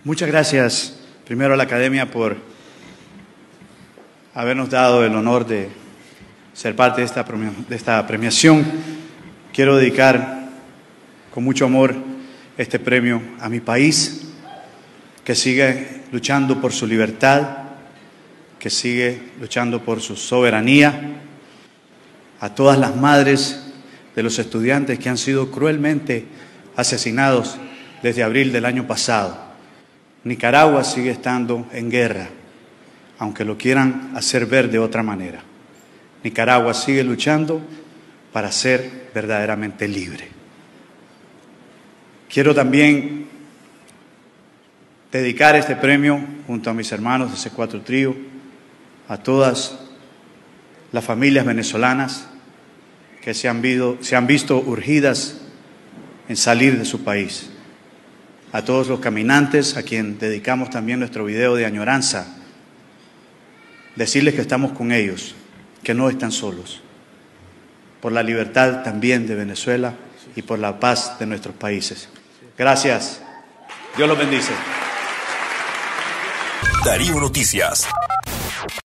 Muchas gracias, primero a la Academia por habernos dado el honor de ser parte de esta premiación. Quiero dedicar con mucho amor este premio a mi país, que sigue luchando por su libertad, que sigue luchando por su soberanía, a todas las madres de los estudiantes que han sido cruelmente asesinados desde abril del año pasado. Nicaragua sigue estando en guerra, aunque lo quieran hacer ver de otra manera. Nicaragua sigue luchando para ser verdaderamente libre. Quiero también dedicar este premio, junto a mis hermanos de C4 Trío, a todas las familias venezolanas que se han visto urgidas en salir de su país. A todos los caminantes, a quien dedicamos también nuestro video de añoranza, decirles que estamos con ellos, que no están solos, por la libertad también de Venezuela y por la paz de nuestros países. Gracias. Dios los bendice. Darío Noticias.